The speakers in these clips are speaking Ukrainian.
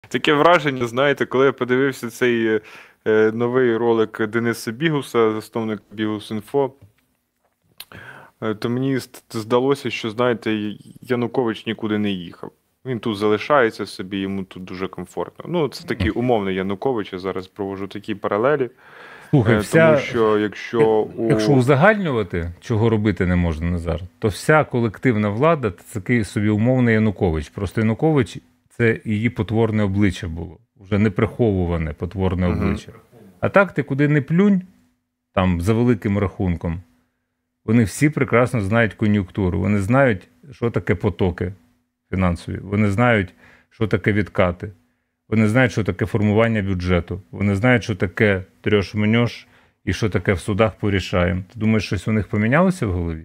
Таке враження, знаєте, коли я подивився цей новий ролик Дениса Бігуса, засновник Бігус.Інфо, то мені здалося, що, знаєте, Янукович нікуди не їхав. Він тут залишається собі, йому тут дуже комфортно. Ну, це такий умовний Янукович, я зараз проводжу такі паралелі. Слухай, Тому що якщо узагальнювати, чого робити не можна, Назар, то вся колективна влада – це такий собі умовний Янукович. Просто Янукович – це її потворне обличчя було. Вже не приховуване потворне обличчя. А так ти куди не плюнь, там, за великим рахунком, вони всі прекрасно знають кон'юнктуру. Вони знають, що таке потоки фінансові. Вони знають, що таке відкати. Вони знають, що таке формування бюджету. Вони знають, що таке трьош-меньош і що таке в судах порішаємо. Ти думаєш, щось у них помінялося в голові?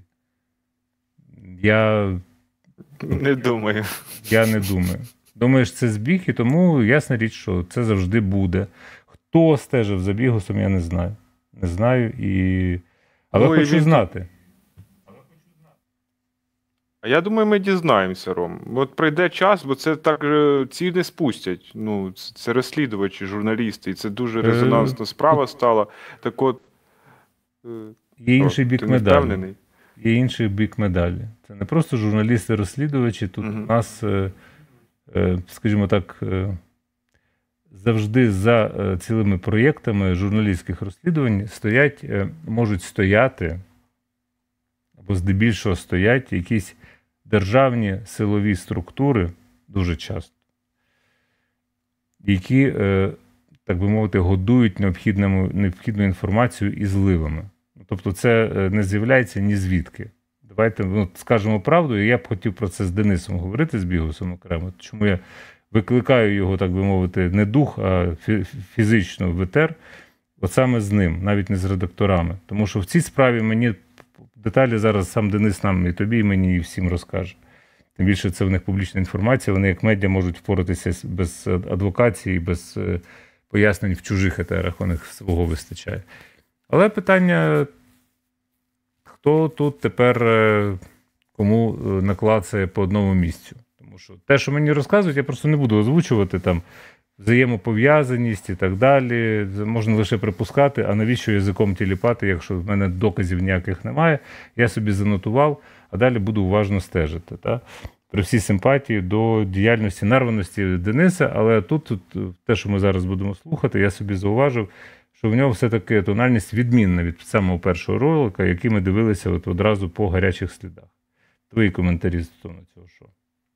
Я не думаю. Я не думаю. Думаєш, це збіг, і тому ясна річ, що це завжди буде. Хто стежив за Бігусом, я не знаю. Не знаю, але хочу знати. А я думаю, ми дізнаємося, Ром. От прийде час, бо це так ці не спустять. Ну, це розслідувачі, журналісти, і це дуже резонансна справа стала. Так от, є інший бік медалі. Є інший бік медалі. Це не просто журналісти-розслідувачі. Тут у нас, скажімо так, завжди за цілими проєктами журналістських розслідувань можуть стояти, або здебільшого стоять якісь державні силові структури, дуже часто, які, так би мовити, годують необхідну інформацію і зливами. Тобто це не з'являється ні звідки. Давайте скажемо правду, і я б хотів про це з Денисом говорити, з Бігусом окремо. Чому я викликаю його, так би мовити, не дух, а фізично в етер, от саме з ним, навіть не з редакторами. Тому що в цій справі мені деталі зараз сам Денис нам і тобі, і мені, і всім розкаже. Тим більше це в них публічна інформація, вони як медіа можуть впоратися без адвокації, без пояснень в чужих етерах, у них свого вистачає. Але питання, хто тут тепер кому наклацає по одному місцю. Тому що те, що мені розказують, я просто не буду озвучувати, там, взаємопов'язаність і так далі. Можна лише припускати, а навіщо язиком тіліпати, якщо в мене доказів ніяких немає. Я собі занотував, а далі буду уважно стежити. Та? При всій симпатії до діяльності, нарваності Дениса, але тут те, що ми зараз будемо слухати, я собі зауважив, що в нього все-таки тональність відмінна від самого першого ролика, який ми дивилися одразу по гарячих слідах. Твої коментарі стосовно цього шоу.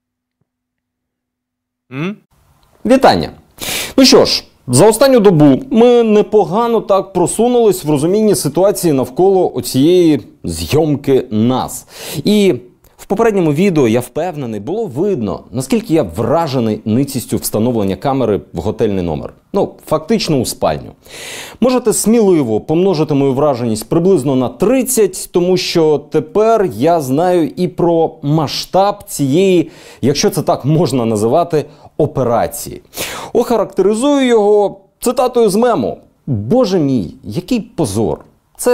Вітання! Ну що ж, за останню добу ми непогано так просунулись в розумінні ситуації навколо оцієї зйомки нас. І в попередньому відео, я впевнений, було видно, наскільки я вражений ницістю встановлення камери в готельний номер. Ну, фактично у спальню. Можете сміливо помножити мою враженість приблизно на 30, тому що тепер я знаю і про масштаб цієї, якщо це так можна називати, операції. Охарактеризую його цитатою з мему. Боже мій, який позор. Це,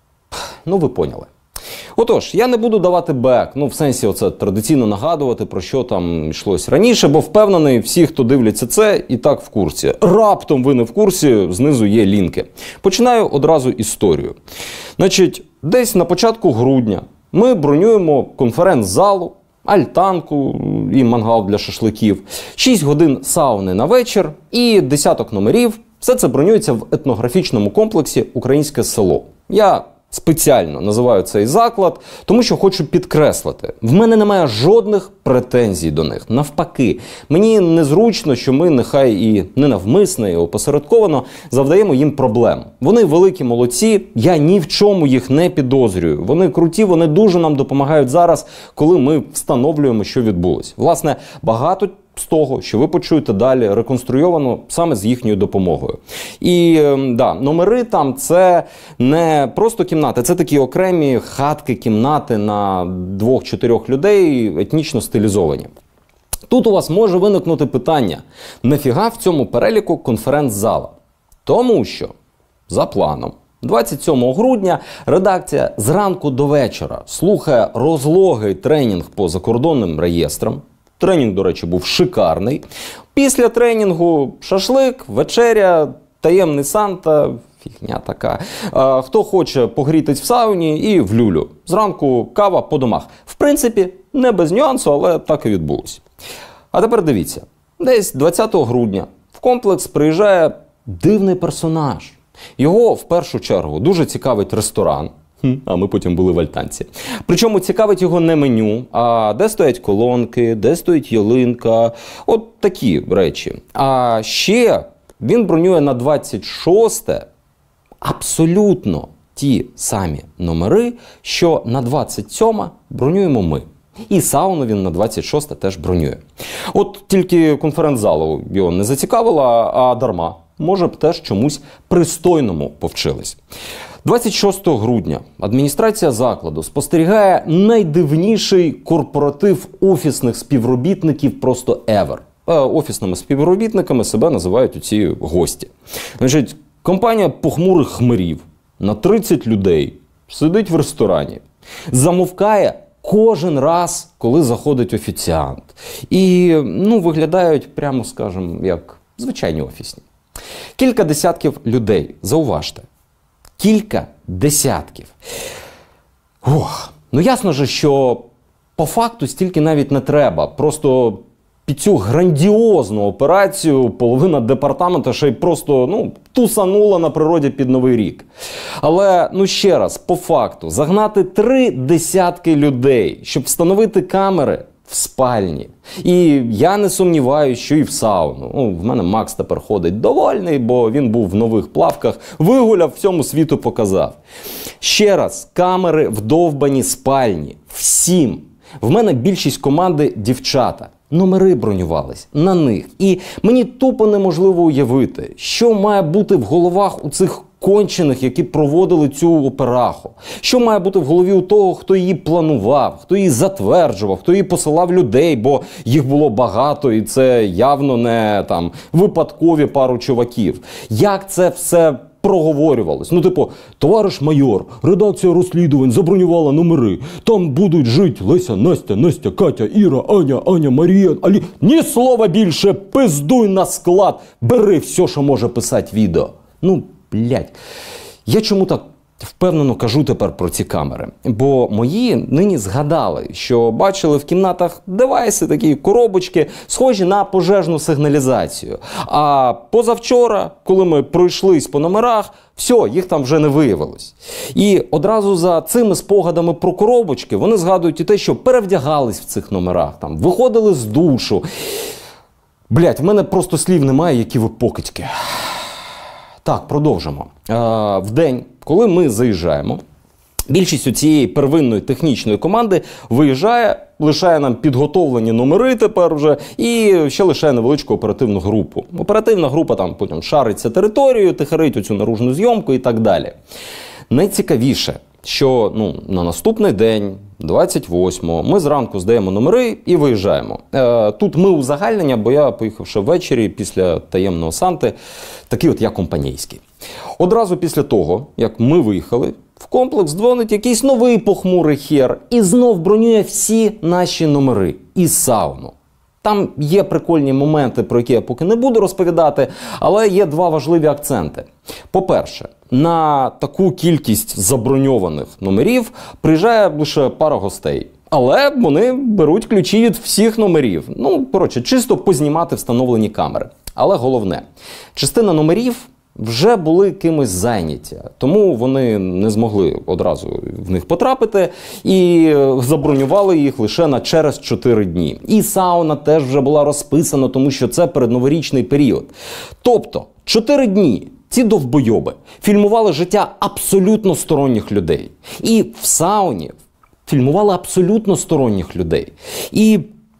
ну ви поняли. Отож, я не буду давати бек, ну в сенсі оце традиційно нагадувати, про що там йшлось раніше, бо впевнений, всі, хто дивляться це, і так в курсі. Раптом ви не в курсі, знизу є лінки. Починаю одразу історію. Значить, десь на початку грудня ми бронюємо конференц-залу, альтанку і мангал для шашликів, 6 годин сауни на вечір і десяток номерів. Все це бронюється в етнографічному комплексі «Українське село». Я спеціально називаю цей заклад, тому що хочу підкреслити. В мене немає жодних претензій до них. Навпаки, мені незручно, що ми, нехай і ненавмисно, і опосередковано, завдаємо їм проблем. Вони великі молодці, я ні в чому їх не підозрюю. Вони круті, вони дуже нам допомагають зараз, коли ми встановлюємо, що відбулось. Власне, багато з того, що ви почуєте далі, реконструйовано саме з їхньою допомогою. І, да, номери там – це не просто кімнати, це такі окремі хатки, кімнати на 2-4 людей, етнічно стилізовані. Тут у вас може виникнути питання, нафіга в цьому переліку конференц-зала? Тому що, за планом, 27 грудня редакція зранку до вечора слухає розлогий тренінг по закордонним реєстрам. Тренінг, до речі, був шикарний. Після тренінгу шашлик, вечеря, таємний Санта, фігня така. Хто хоче погрітись в сауні і в люлю. Зранку кава по домах. В принципі, не без нюансу, але так і відбулося. А тепер дивіться. Десь 20 грудня в комплекс приїжджає дивний персонаж. Його, в першу чергу, дуже цікавить ресторан. А ми потім були в Альтанці. Причому цікавить його не меню, а де стоять колонки, де стоїть ялинка. От такі речі. А ще він бронює на 26-те абсолютно ті самі номери, що на 27-ме бронюємо ми. І сауну він на 26-те теж бронює. От тільки конференц-залу його не зацікавила, а дарма. Може б теж чомусь пристойному повчились. 26 грудня адміністрація закладу спостерігає найдивніший корпоратив офісних співробітників просто ever. Офісними співробітниками себе називають оці гості. Значить, компанія похмурих хмирів на 30 людей сидить в ресторані, замовкає кожен раз, коли заходить офіціант. І, виглядають, прямо скажемо, як звичайні офісні. Кілька десятків людей, зауважте. Кілька десятків. Ясно же, що по факту стільки навіть не треба. Просто під цю грандіозну операцію половина департаменту ще й просто, тусанула на природі під Новий рік. Але, ще раз, по факту, загнати 3 десятки людей, щоб встановити камери в спальні. І я не сумніваюся, що і в сауну. В мене Макс тепер ходить довольний, бо він був в нових плавках, вигуляв, всьому світу показав. Ще раз, камери в довбаній спальні. Всім. В мене більшість команди дівчата. Номери бронювались на них. І мені тупо неможливо уявити, що має бути в головах у цих кончених, які проводили цю операху. Що має бути в голові у того, хто її планував, хто її затверджував, хто її посилав людей, бо їх було багато і це явно не випадкові пару чуваків. Як це все проговорювалось? Товариш майор, редакція розслідувань забронювала номери. Там будуть жити Леся, Настя, Катя, Іра, Аня, Марія, Алі. Ні слова більше, пиздуй на склад, бери все, що може писати відео. Я чому так впевнено кажу тепер про ці камери? Бо мої нині згадали, що бачили в кімнатах девайси, такі коробочки, схожі на пожежну сигналізацію. А позавчора, коли ми пройшлись по номерах, все, їх там вже не виявилось. І одразу за цими спогадами про коробочки вони згадують і те, що перевдягались в цих номерах, виходили з душу. В мене просто слів немає, які ви покидьки. Так, продовжимо. В день, коли ми заїжджаємо, більшість цієї первинної технічної команди виїжджає, лишає нам підготовлені номери тепер вже і ще лишає невеличку оперативну групу. Оперативна група потім шариться територію, тихарить оцю наружну зйомку і так далі. Найцікавіше, що на наступний день, 28-го, ми зранку здаємо номери і виїжджаємо. Тут ми узагальнення, бо я поїхав ще ввечері після таємного Санти, такий я компанійський. Одразу після того, як ми виїхали, в комплекс дзвонить якийсь новий похмурий хер і знов бронює всі наші номери і сауну. Там є прикольні моменти, про які я поки не буду розповідати, але є 2 важливі акценти. По-перше, на таку кількість заброньованих номерів приїжджає лише пара гостей. Але вони беруть ключі від всіх номерів. Чисто познімати встановлені камери. Але головне, частина номерів вже були кимось зайняті, тому вони не змогли одразу в них потрапити і забронювали їх лише через 4 дні. І сауна теж вже була розписана, тому що це передноворічний період. Тобто 4 дні ці довбойоби фільмували життя абсолютно сторонніх людей. І в сауні фільмували абсолютно сторонніх людей. І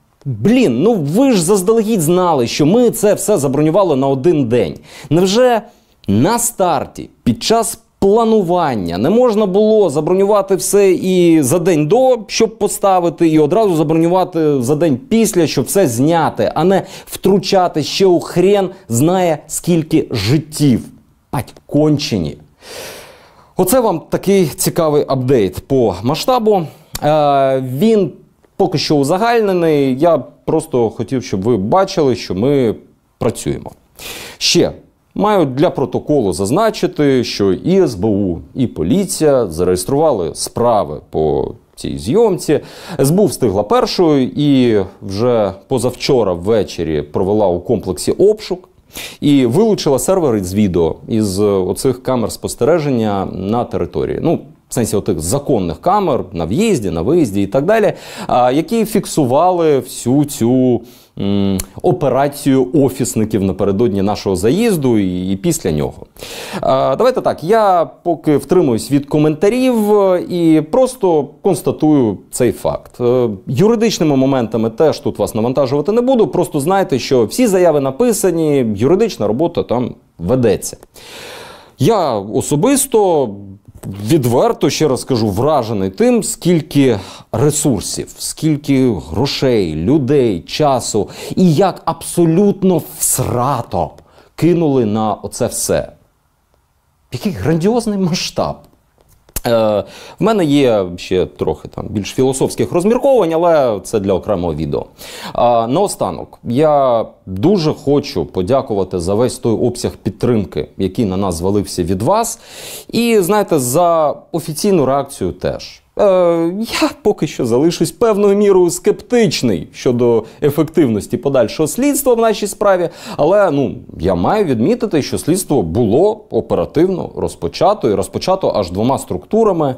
ви ж заздалегідь знали, що ми це все забронювали на 1 день. Невже на старті, під час планування не можна було забронювати все і за день до, щоб поставити, і одразу забронювати за день після, щоб все зняти, а не втручати ще у хрен знає скільки життів? Кончені. Оце вам такий цікавий апдейт по масштабу. Він поки що узагальнений. Я просто хотів, щоб ви бачили, що ми працюємо. Ще маю для протоколу зазначити, що і СБУ, і поліція зареєстрували справи по цій зйомці. СБУ встигла першою і вже позавчора ввечері провела у комплексі обшук і вилучила сервери з відео із оцих камер спостереження на території. Ну, в сенсі отих законних камер на в'їзді, на виїзді і так далі, які фіксували всю цю операцію офісників напередодні нашого заїзду і після нього. Давайте так, я поки втримуюсь від коментарів і просто констатую цей факт. Юридичними моментами теж тут вас навантажувати не буду, просто знайте, що всі заяви написані, юридична робота там ведеться. Я особисто відверто, ще раз кажу, вражений тим, скільки ресурсів, скільки грошей, людей, часу і як абсолютно всрато кинули на оце все. Який грандіозний масштаб. В мене є ще трохи там більш філософських розмірковань, але це для окремого відео. Наостанок, я дуже хочу подякувати за весь той обсяг підтримки, який на нас звалився від вас. І, знаєте, за офіційну реакцію теж. Я поки що залишусь певною мірою скептичний щодо ефективності подальшого слідства в нашій справі, але я маю відмітити, що слідство було оперативно розпочато, і розпочато аж 2 структурами.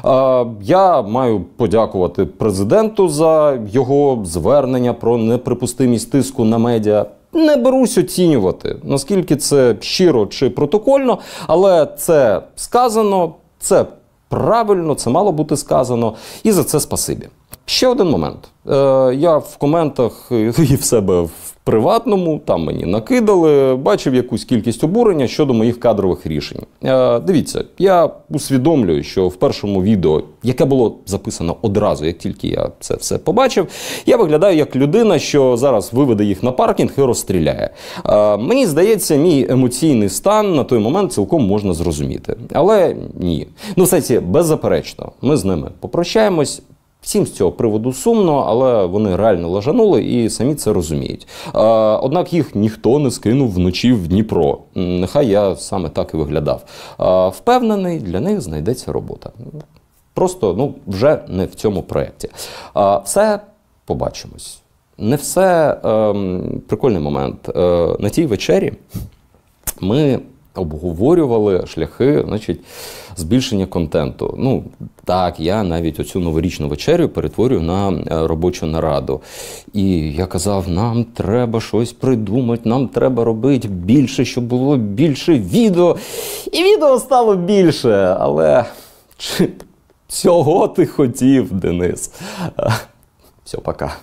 Я маю подякувати президенту за його звернення про неприпустимість тиску на медіа. Не берусь оцінювати, наскільки це щиро чи протокольно, але це сказано, це правильно, це мало бути сказано, і за це спасибі. Ще один момент. Я в коментах і в себе в приватному, там мені накидали, бачив якусь кількість обурення щодо моїх кадрових рішень. Дивіться, я усвідомлюю, що в першому відео, яке було записано одразу, як тільки я це все побачив, я виглядаю як людина, що зараз виведе їх на паркінг і розстріляє. Мені здається, мій емоційний стан на той момент цілком можна зрозуміти. Але ні. В сенсі, беззаперечно, ми з ними попрощаємось. Всім з цього приводу сумно, але вони реально лажанули і самі це розуміють. Однак їх ніхто не скинув вночі в Дніпро. Нехай я саме так і виглядав. Впевнений, для них знайдеться робота. Просто, вже не в цьому проєкті. Все побачимось. Не все, прикольний момент. На тій вечері ми обговорювали шляхи, збільшення контенту. Так, я навіть оцю новорічну вечерю перетворюю на робочу нараду. І я казав, нам треба щось придумати, нам треба робити більше, щоб було більше відео. І відео стало більше, але чи цього ти хотів, Денис? Все, пока.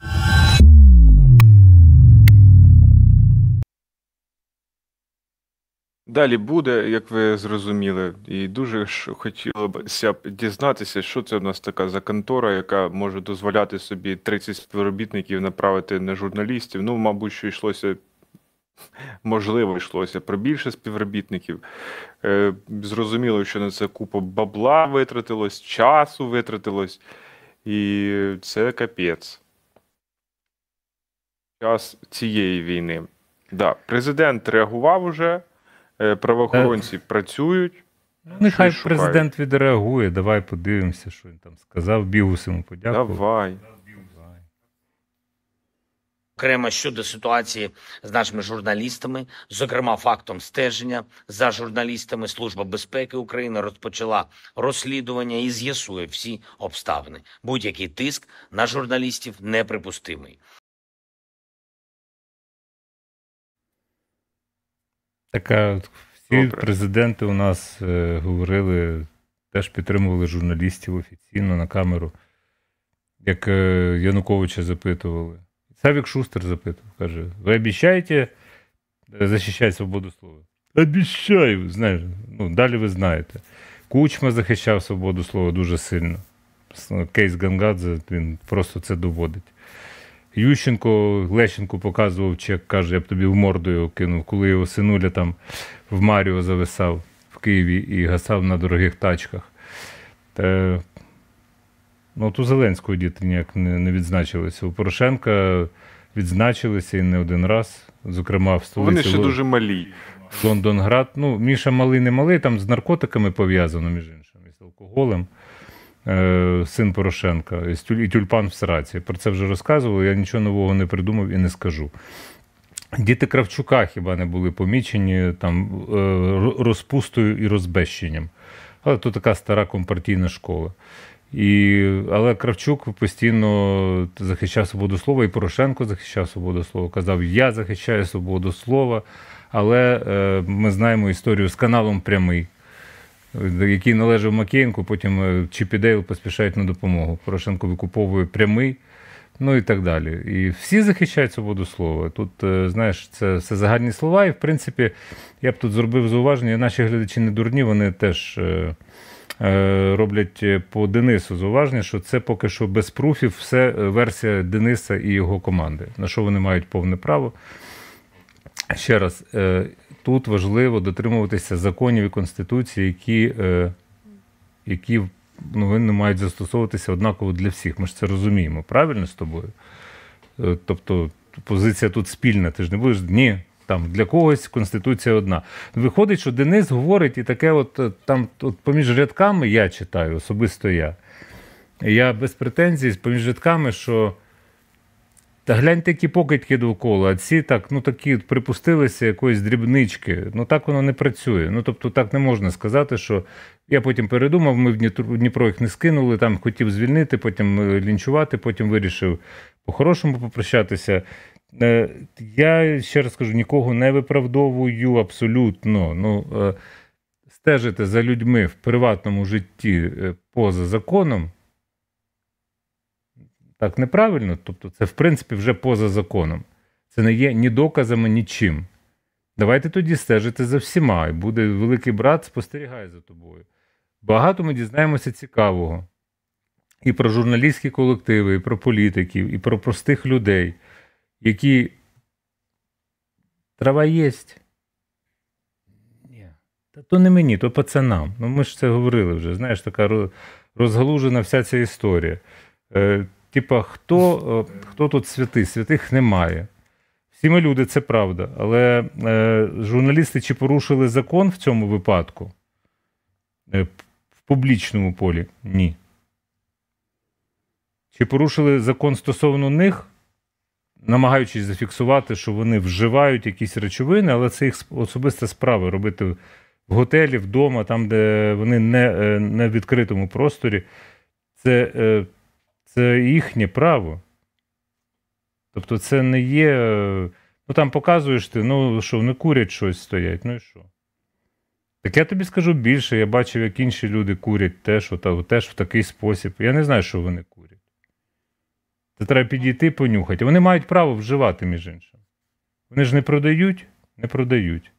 Далі буде, як ви зрозуміли, і дуже ж хотілося б дізнатися, що це в нас така за контора, яка може дозволяти собі 30 співробітників направити на журналістів. Мабуть, що можливо, йшлося про більше співробітників. Зрозуміло, що на це купа бабла витратилось, часу витратилось, і це капець. Час цієї війни. Да, президент реагував уже. Правоохоронці працюють. Нехай президент відреагує, давай подивимося, що він там сказав. Бігус йому подякував. Давай. Окремо щодо ситуації з нашими журналістами, зокрема фактом стеження за журналістами, Служба безпеки України розпочала розслідування і з'ясує всі обставини. Будь-який тиск на журналістів неприпустимий. Всі президенти у нас говорили, теж підтримували журналістів офіційно на камеру, як Януковича запитували. Савік Шустер запитував, каже, ви обіцяєте захищати свободу слова? Обіцяю, знаєш, далі ви знаєте. Кучма захищав свободу слова дуже сильно. Кейс Гангадзе, він просто це доводить. Ющенко, Лещенко показував чек, каже, я б тобі в морду його кинув, коли його синуля там в Маріо зависав в Києві і гасав на дорогих тачках. Ну, от у Зеленського діти ніяк не відзначилися. У Порошенка відзначилися і не один раз. Зокрема, в столиці Вони ще дуже малі. Лондонград. Ну, Міша малий не малий, там з наркотиками пов'язано, між іншим, і з алкоголем. Син Порошенка, і тюльпан в Сараці. Про це вже розказували, я нічого нового не придумав і не скажу. Діти Кравчука хіба не були помічені там розпустою і розбещенням. Але то така стара компартійна школа. Але Кравчук постійно захищав свободу слова, і Порошенко захищав свободу слова. Казав, я захищаю свободу слова, але ми знаємо історію з каналом «Прямий», який належав Макеєнку, потім Чіп і Дейл поспішають на допомогу. Порошенко викуповує «Прямий», ну і так далі. І всі захищають свободу слова. Тут, знаєш, це все загальні слова, і, в принципі, я б тут зробив зауваження, наші глядачі не дурні, вони теж роблять по Денису зауваження, що це поки що без пруфів, все версія Дениса і його команди, на що вони мають повне право. Ще раз, тут важливо дотримуватися законів і Конституції, які вони мають застосовуватися однаково для всіх. Ми ж це розуміємо, правильно з тобою? Тобто позиція тут спільна, ти ж не будеш, ні, там для когось Конституція одна. Виходить, що Денис говорить і таке от там от поміж рядками я читаю, особисто я. Я без претензій поміж рядками, що та гляньте, які покидьки довкола, а ці так, ну такі припустилися якоїсь дрібнички. Ну так воно не працює. Ну тобто так не можна сказати, що я потім передумав, ми в Дніпро їх не скинули, там хотів звільнити, потім лінчувати, потім вирішив по-хорошому попрощатися. Я ще раз кажу, нікого не виправдовую абсолютно. Ну, стежити за людьми в приватному житті поза законом, так неправильно, тобто це в принципі вже поза законом. Це не є ні доказами, нічим. Давайте тоді стежити за всіма, і буде великий брат спостерігає за тобою. Багато ми дізнаємося цікавого. І про журналістські колективи, і про політиків, і про простих людей, які трава єсть. Ні, та то не мені, то пацанам. Ну ми ж це говорили вже, знаєш, така розгалужена вся ця історія. Типа, хто тут святий? Святих немає. Всі ми люди, це правда. Але журналісти чи порушили закон в цьому випадку? В публічному полі? Ні. Чи порушили закон стосовно них, намагаючись зафіксувати, що вони вживають якісь речовини, але це їх особиста справа робити в готелі, вдома, там, де вони не в відкритому просторі. Це їхнє право. Тобто це не є... Ну там показуєш ти, ну що, вони курять щось стоять, ну і що? Так я тобі скажу більше, я бачив, як інші люди курять теж в такий спосіб. Я не знаю, що вони курять. Це треба підійти, понюхати. Вони мають право вживати, між іншим. Вони ж не продають? Не продають.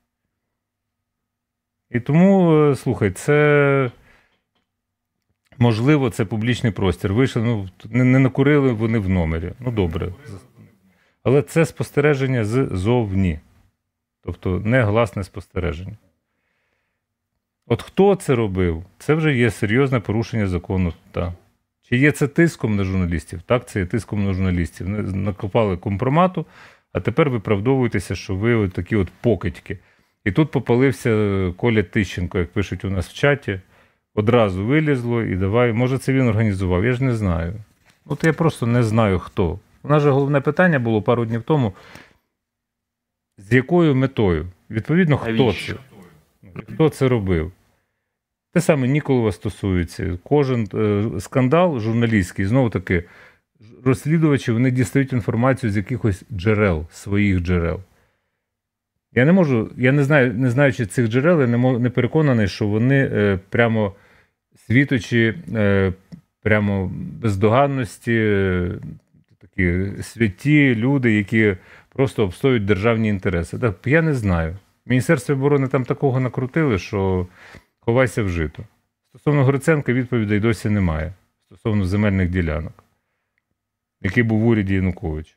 І тому, слухай, це... Можливо, це публічний простір. Вийшли, ну, не накурили вони в номері. Ну, добре. Але це спостереження ззовні. Тобто, негласне спостереження. От хто це робив? Це вже є серйозне порушення закону. Так. Чи є це тиском на журналістів? Так, це є тиском на журналістів. Накопали компромату, а тепер виправдовуєтеся, що ви такі от покидьки. І тут попалився Коля Тищенко, як пишуть у нас в чаті. Одразу вилізло і давай. Може, це він організував? Я ж не знаю. От я просто не знаю, хто. У нас же головне питання було пару днів тому. З якою метою? Відповідно, хто це? Хто це робив? Те саме Ніколова стосується. Кожен скандал журналістський, знову-таки, розслідувачі, вони дістають інформацію з якихось джерел, своїх джерел. Я не можу, я не знаючи цих джерел, я не переконаний, що вони прямо світочі, прямо бездоганності, такі святі люди, які просто обстоюють державні інтереси. Так, я не знаю. В Міністерстві оборони там такого накрутили, що ховайся в жито. Стосовно Гриценка відповідей досі немає. Стосовно земельних ділянок, який був в уряді Януковича.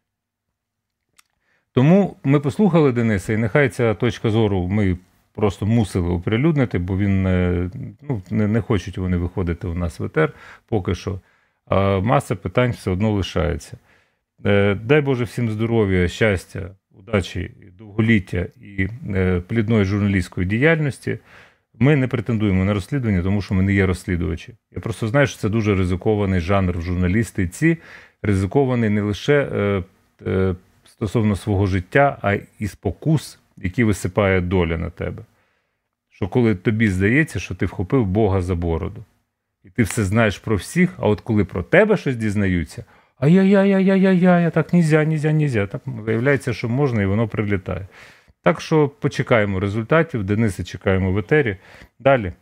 Тому ми послухали Дениса, і нехай ця точка зору ми просто мусили оприлюднити, бо він не хочуть вони виходити у нас в етер поки що. а маса питань все одно лишається. Дай Боже всім здоров'я, щастя, удачі, довголіття і плідної журналістської діяльності. Ми не претендуємо на розслідування, тому що ми не є розслідувачі. Я просто знаю, що це дуже ризикований жанр в журналістиці, ризикований не лише стосовно свого життя, а і спокус, які висипає доля на тебе. Що коли тобі здається, що ти вхопив Бога за бороду, і ти все знаєш про всіх, а от коли про тебе щось дізнаються, ай-яй-яй-яй-яй-яй, так нельзя. Так виявляється, що можна, і воно прилітає. Так що почекаємо результатів. Дениса чекаємо в етері. Далі.